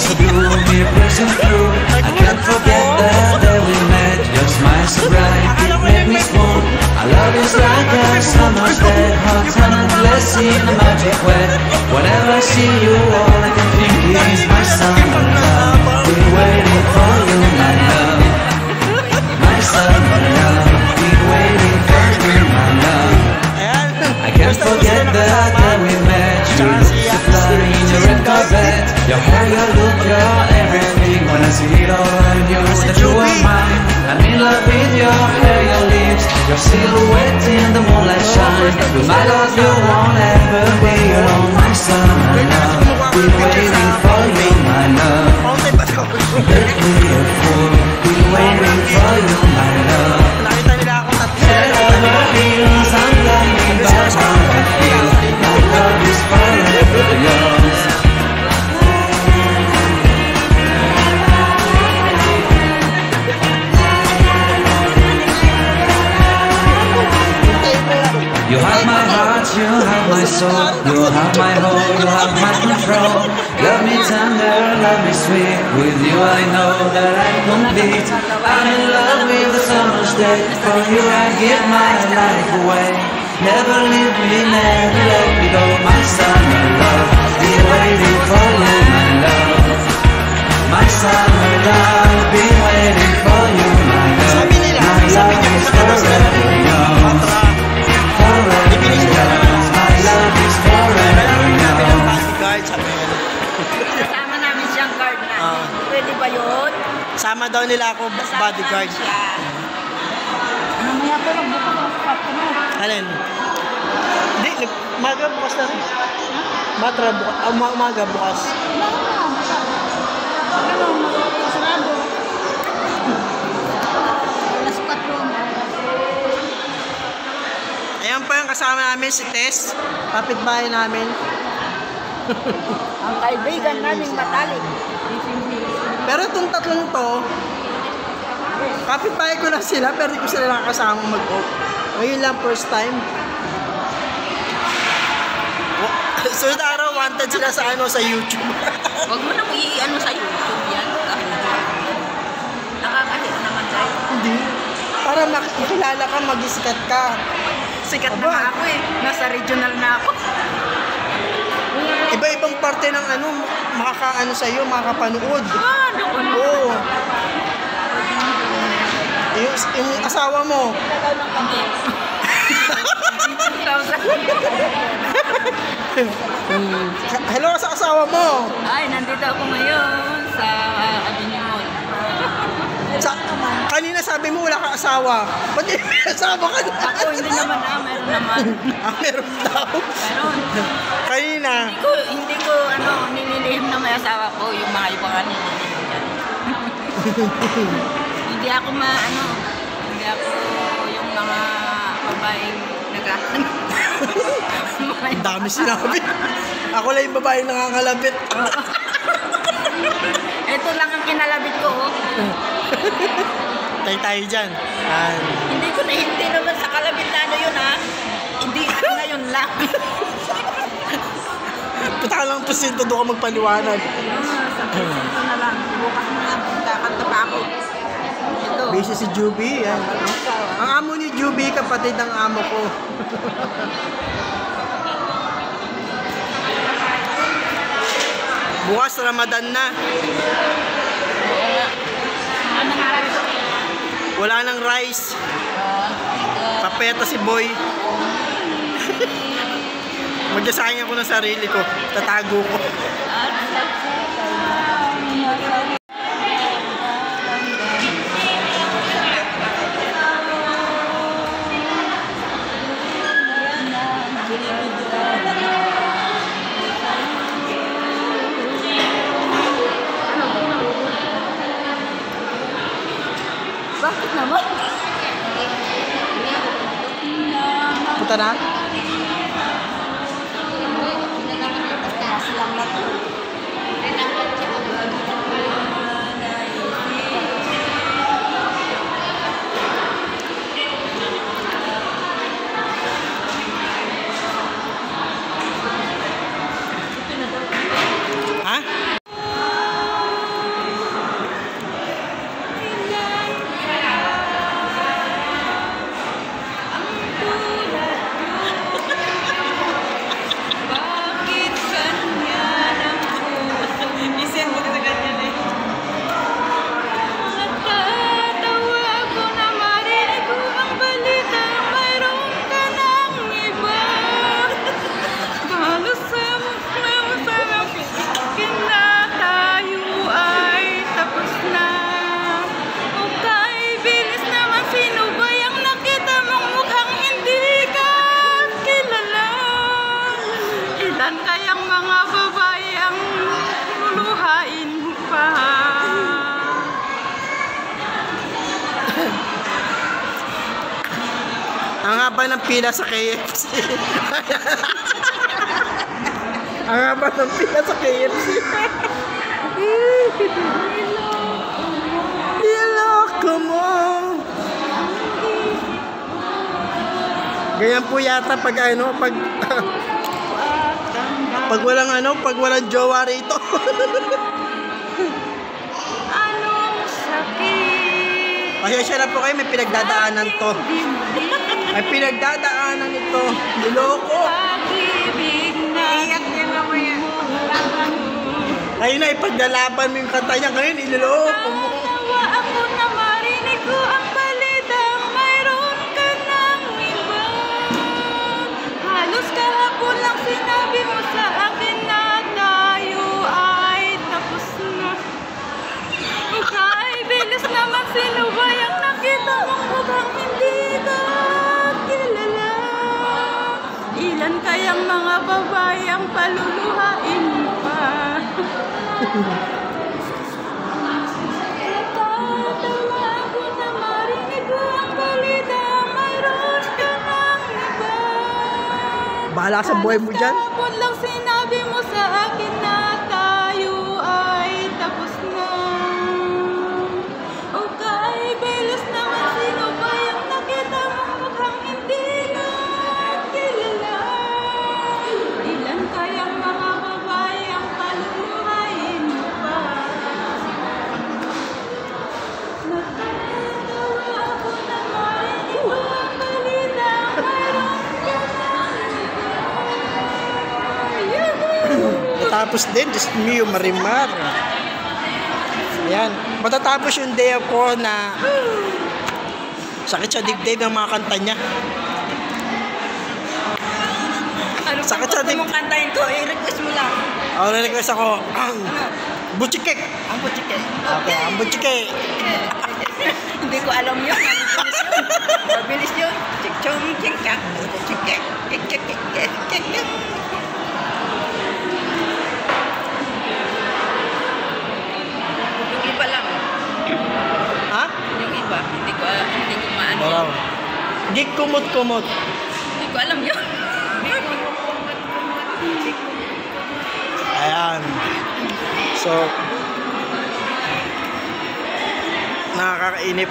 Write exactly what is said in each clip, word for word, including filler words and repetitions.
so gloomy, pressing through. I can't forget the day we met. Your smile so bright, it made me swoon. Our love is like a summer's day, hot and endless in a magic way. Whenever I see you, all I can think is my summer love. Been waiting for you, my love. My summer love. Been waiting for you, my love. I can't forget the day we met. You look so fly in your red carpet. Your hair, your look, your everything. When I see it all I knew that you were mine. I'm in love with your hair, your lips, your silhouette in the moonlight shine. With my love you won't ever be alone. My summer love, been waiting for you, my love. Make me a fool, been waiting for you, my love. Whatever feels, I'm blinded by how I feel. My love is forever yours. You have my heart, you have my soul. You have my hold, you have my control. Love me tender, love me sweet. With you I know that I'm complete. I'm in love with the summer's day. For you I give my life away. Never leave me, never let me go. My summer love, be waiting for you, my love. My summer love, be waiting for you, my love. My love is forever young. Kasama namin siyang guard na. Uh, Pwede ba yun? Sama daw nila ako bodyguard. Mamaya po lang bukas ang spot ko mo. Alin? Hindi, umaga bukas na rin. Matra bukas, uh, umaga bukas. Ano na? Ano? Sarado. Alas patro. Ayan pa yung kasama namin si Tess. Kapitbahay namin. Ang kaibigan naming matalik. Pero itong tatlong to, kapitbahay ko na sila pero di ko sila nakasama mag-off. Ngayon lang first time. Sunod araw, wanted sila sa ano sa YouTube. Huwag mo nang i-ano sa YouTube yan. Nakakahiya naman tayo. Hindi. Para makikilala ka, mag-isikat ka. Sikat na nga ako eh. Nasa regional na ako. Iba-ibang parte ng ano, makakaano sa'yo, makakapanood. Ah, naku na. Oo. Yung, yung asawa mo. Hello sa asawa mo. Ay, nandito ako ngayon sa uh, Avenue Mall. Sa, kanina sabi mo wala ka asawa. Ba't may asawa ka na? Ako hindi naman ah, meron naman. Ah, meron daw? Meron. Kanina? Hindi ko, hindi ko ano, nililihim na may asawa ko, yung mga iba nga nililihim dyan. Hindi ako ma, ano, hindi ako yung mga babaeng naghahanap. Ang dami sinabi. Ako lang yung babaeng nangangalabit. Ito lang ang kinalabit ko, oh. Tayo tayo dyan. And... Hindi ko na, hindi naman sa kalabit na ano yun, ha? Hindi ako na yun lang. Punta ka lang presinto, doon ka magpaliwanag. Ah, sa presinto na lang. Bukas na lang, kakanta pa ako. Ito. Busy si Juby. Yan. Ang amo ni Juby, kapatid ng amo ko. Bukas Ramadan na. Wala nang rice. Papeta si Boy. Magdasayang ako ng sarili ko. Tatago ko. Bakit naman? Punta na? Ha? Ilan kayang mga babae ang luluhain mo pa? Ang haba ng pila sa K F C. Ang haba ng pila sa K F C. Niloko mo. Ganyan po yata pag ano, pag pag walang ano, pag walang jowa rito. Anong sakit? Pasensya na po kayo, may pinagdadaanan to. May pinagdadaanan ito. Niloko. Pag-ibig na iyak niya nga mo yan. Ayun na, ipaglalaban mo yung kanta niya ngayon, ililoko mo. Nawa ako na marinig ko ang balitang mayroon ka ng iba. Halos kahapon lang sinabi mo sa akin na tayo ay tapos na. Ay, bilis naman, sino ba yung nakita mong mukhang hindi ka kilala? Ilan kayang mga babae ang paluluhain mo pa? Natatawa ako na marinig ko ang balita, mayroon ka ng iba. Bahala sa buhay mo dyan. Kahapon lang sinabi mo sa akin na tayo ay tapos na. Okay, bilis naman, sino ba yung nakita mong mukhang hindi ka kilala? Ilan kayang mga babae ang paluluhain mo pa? Natatawa ako na marinig ko ang balita, mayroon ka ng iba. Matapos din, Diyos mio, Marimar. Ayan. Matatapos yung day ko na sakit sa dibdib ng mga kanta niya. Ano Sakit pa sa gusto dib- mong kantahin ko? I-request mo lang. Ako na-request ako, ang butchikek. Ang butike. Okay, ang butchikek. Hindi ko alam yun. Mabilis yun. Chik-chong, chik-chak. Chik-chik. Chik-chik. Chik-chik. Yung iba lang. Ha? Yung iba. Hindi ko alam. Hindi ko maano. Baraw. Gig kumot-kumot. Hindi ko alam yun. Ayan. So, nakakainip.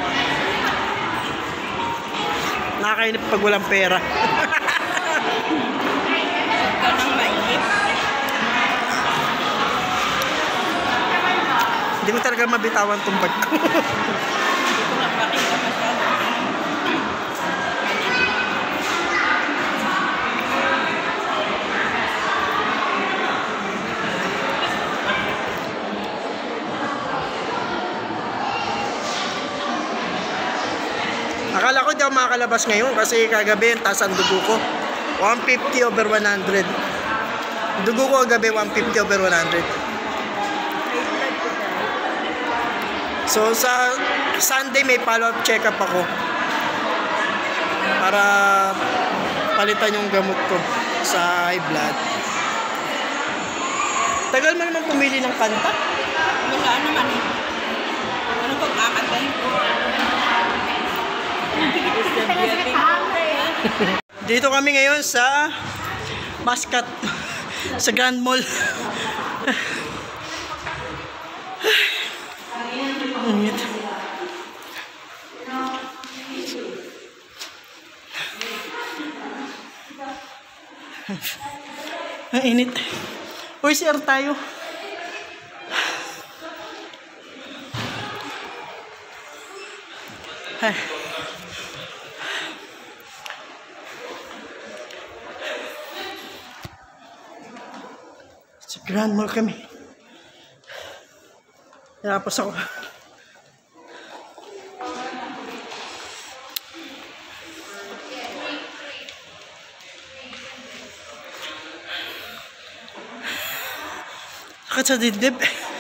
Nakakainip pag walang pera. Ikaw nang maisip. Hindi ko talaga mabitawan tong bag ko. Hindi ko na pakita masyado. Akala ko di ako makakalabas ngayon kasi kagabi yung taas ang dugo ko. one fifty over one hundred. Dugo ko kagabi one fifty over one hundred. So sa Sunday may follow-up check-up ako. Para palitan yung gamot ko sa high blood. Tagal mo naman pumili ng kanta. Wala naman eh. Ano pag kakantahin ko? Dito kami ngayon sa Mascot sa Grand Mall. Init. Ang init. Uy, sir tayo. Ay. Sa Grand Mall kami. Tapos ako. Sakit sa dibdib.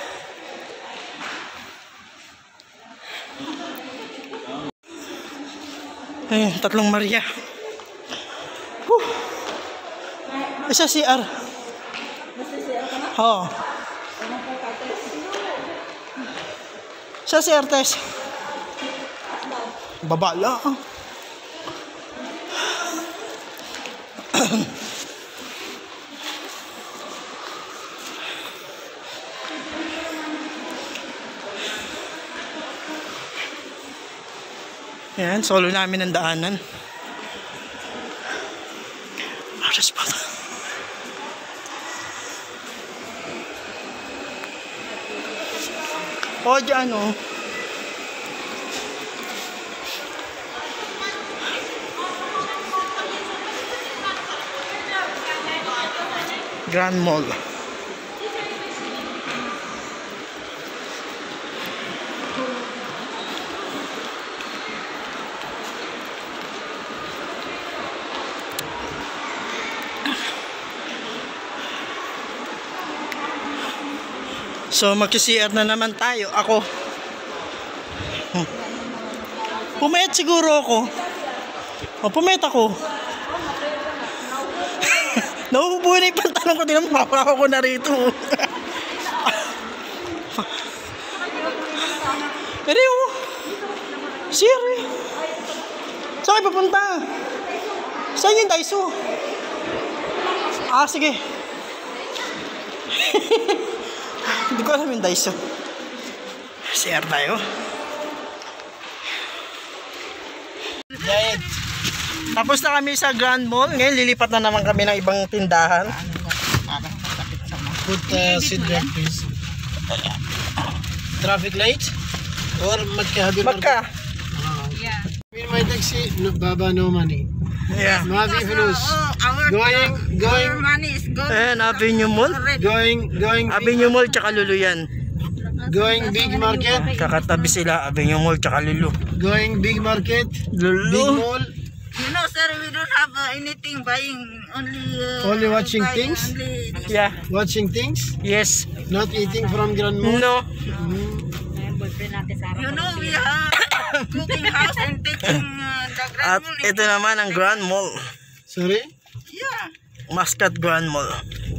Ayun, tatlong Maria. Whew. Isa C R. Oo. Sa si Artes. Baba lang. Yan, solo namin ang daanan. Aras pa. O, dyan o. Grand Mall. So magki-C R na naman tayo. Ako. Hmm. Pumayat siguro ako. O, pumayat ako. Nauubuhin na yung pantalon ko. Di naman mapaka ko na rito. Pero yun. Siri. Saan kayo papunta? Saan yung Daiso? Ah, sige. Hindi ko alam yung Daiso. C R tayo. Right. Tapos na kami sa Grand Mall. Ngayon lilipat na naman kami ng ibang tindahan. Put uh, seat back please. Traffic light? Or Magka? Magka. Yeah. In my taxi, no, Baba, no money. Yeah. Mavi Fulus. Going, going, money is good. Ayan, Avenue Mall. going, going, Avenue Mall tsaka Lulu yan. going big market. Kakatabi sila, Avenue Mall tsaka Lulu. Going big market. Big Lulu. mall. You know, sir, we don't have uh, anything buying. Only uh, Only watching buy things? Only Yeah. Watching things. Yes. Not eating from Grand Mall. No. You know, we have cooking house and taking uh, the At Grand Mall. ito naman ang Grand Mall. Sorry. Yeah. Muscat Grand Mall.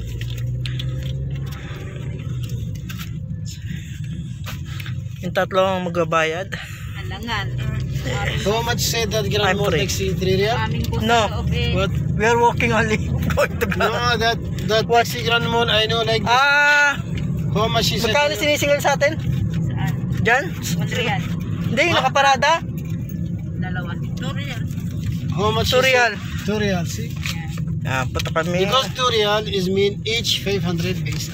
Yung tatlo ang magbabayad. Alangan. How much said that Grand I'm Mall free. taxi three real? No. What? We are walking only. Going to No, Grand. that that taxi Grand Mall I know like. Ah, How much is it? magkano sinisingil sa atin? Saan? Diyan? One real. Hindi, yung nakaparada. Dalawa. Two real. How much? Two is it? real. Two real. See. Ah, pato kami. Because two real is mean each five hundred paisa.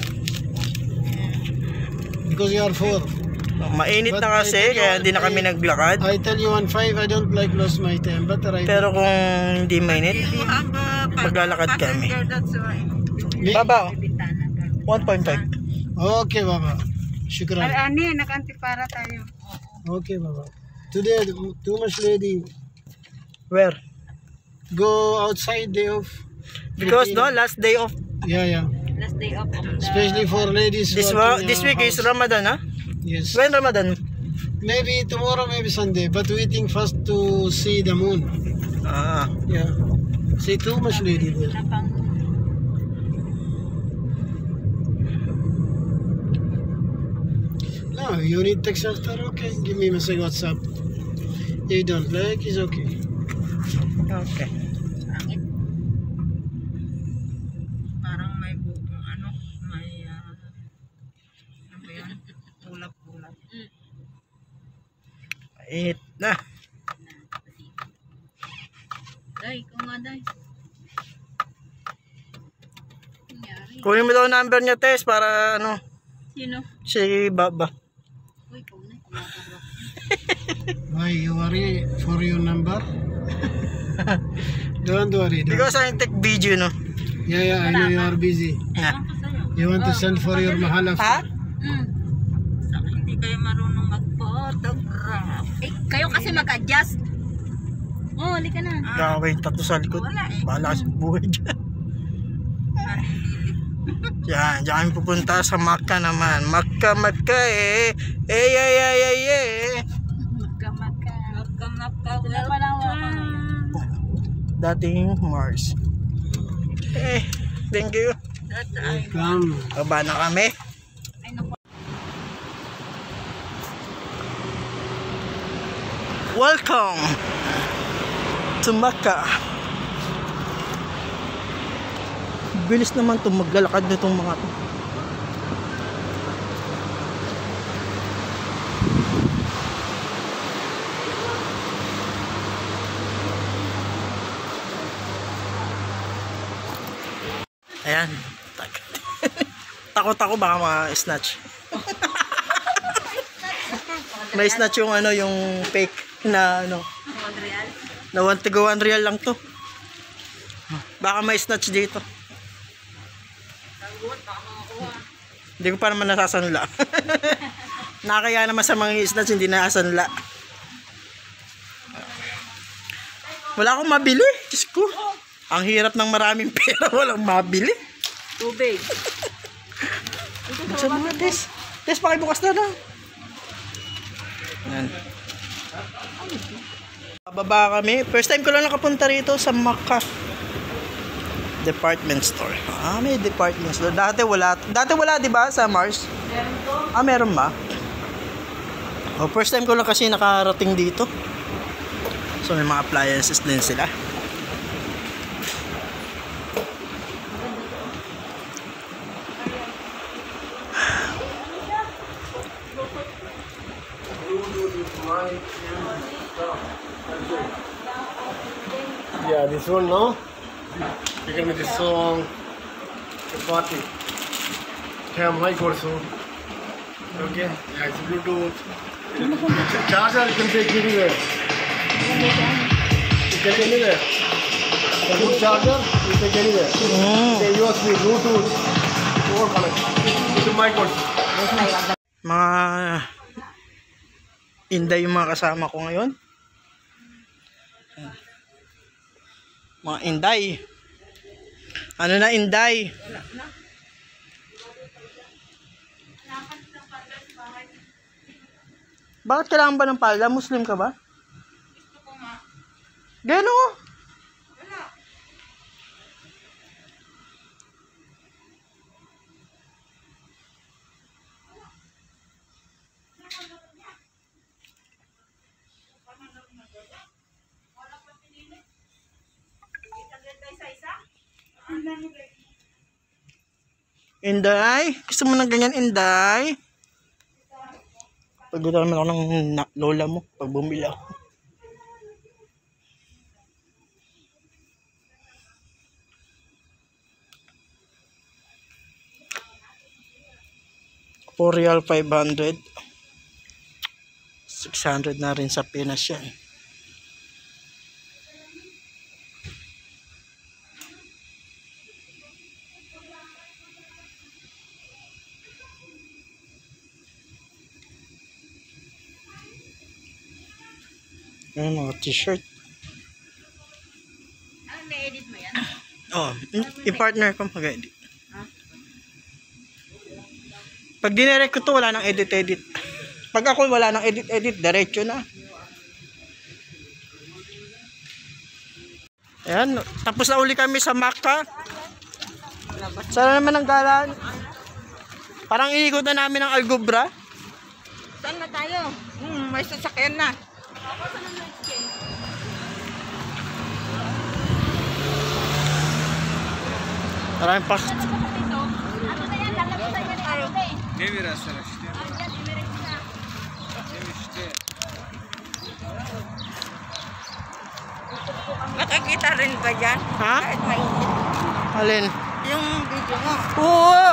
Because you are four. Mainit But na kasi, I tell you kaya one hindi na kami thing, naglakad. I tell you one five, I don't like lost my time, but right. Pero kung hindi mainit, You have uh, maglalakad kami. passenger, that's why. Me? Baba, one point five. Okay, Baba. Shukran. Ani, nag-antipara tayo. Okay, Baba. Today, too much lady. Where? Go outside day off. Because no, last day of Yeah, yeah. Last day off of the... Especially for ladies. this wa- working, this uh, week is house. Ramadan, ha? Yes. When Ramadan? Maybe tomorrow, maybe Sunday. But waiting first to see the moon. Ah, Yeah. See, too much lady there. No, you need text after. Okay, give me message WhatsApp. If you don't like, it's okay. okay. Parang may buko, ano, may, uh, ano ba yun? Ulap-ulap. Mainit na. Day, ikaw nga, Day. Nangyari. Kunin mo daw number niya, Tess, para ano, Sino? si Baba. Uy, ikaw na. Kumakaro. Why you worry for your number? Don't worry. Don't. Because I take video, no? Yeah, yeah, I know you are busy. Yeah. Ako sa'yo. You want to send for your mahal Ha? after? Hmm. Saka hindi kayo marunong mag-photograph. Eh, kayo kasi mag-adjust. Oh, halika na. Gawin tatlo sa likod. Wala eh. Bahala sa buhay dyan. Yan, dyan kami pupunta sa Makkah naman. Makkah, Makkah eh. Eh, ay, ay, ay, eh. Magkamaka. Magkamaka. Wala pa na Dating Mars. Eh, thank you. Welcome. Baba na kami. Welcome to Makkah. Bilis naman itong maglalakad nitong mga to. Ayan. Takot ako baka ma-snatch. May snatch yung ano, yung fake na ano. Na one to go one real lang to. Baka may snatch dito. Hindi ko pa naman nasasanla. Nakakaya naman sa mga snatch, hindi nasasanla. Wala akong mabili. Diyos ko. Ang hirap ng maraming pera, walang mabili. Tubig. Sa mga Des. Des, pakibukas na lang. Yan. Bababa kami. First time ko lang nakapunta rito sa Makkah department store. Ah, may department store. Dati wala. Dati wala, di ba, sa Mars? Meron to. Ah, meron ba? Oh, first time ko lang kasi nakarating dito. So, may mga appliances din sila. Yeah, this one, no? You can make this song, the party. Cam mic also. Okay? Yeah, it's Bluetooth. Charger you can take anywhere. You can take anywhere. The good charger, you take anywhere. Mm. Okay, U S B, Bluetooth, all connect. It's a mic also. Mga Inday yung mga kasama ko ngayon. Mga Inday. Ano na Inday? Bakit kailangan ba ng palda? Muslim ka ba? Gusto ko nga. Gano? Wala. Inday? Gusto mo ng ganyan, Inday? Pagod naman ako ng na- lola mo pag bumili ako. four real five hundred. six hundred na rin sa Pinas yan. Ayan mga t-shirt. Ano, na-edit mo yan? Oh, i-partner ko mag-edit. Pag dinirect ko to, wala nang edit-edit. Pag ako wala nang edit-edit, diretso na. Ayan, tapos na uli kami sa Makkah. Sana naman ang galaan. Parang iikot na namin ang Al-Gubra. Saan na tayo? Hmm, may sasakyan na. Maraming pa. Nakakita rin ba dyan? Ha? Kahit mainit. Alin? Yung video mo. Oo!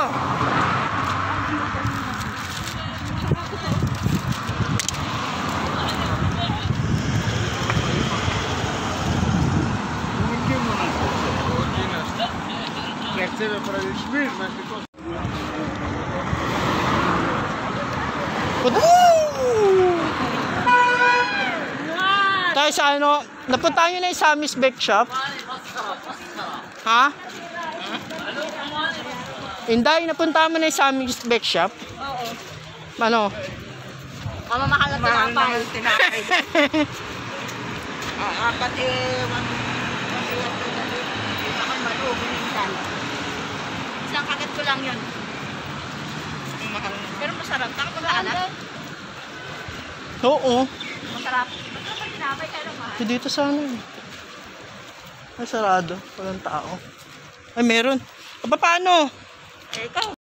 Tayo sa ano, napunta nyo na yung Sammy's Bake Shop? Ha? Inday, napunta mo na yung Sammy's Bake Shop? Oo. Ano? Mamamahal na tinapay. Mamamahal na tinapay. Ah, pati one... Pati one... Baka malugo minsan. Isang ko lang yun. Ang mahal. Pero masarap. Nakapagdaan na? Oo. Masarap. Masarap ang tinapay kaya naman. Eh, dito sana eh. Ay, sarado. Walang tao. Ay, meron. Aba, paano? Eh, ikaw.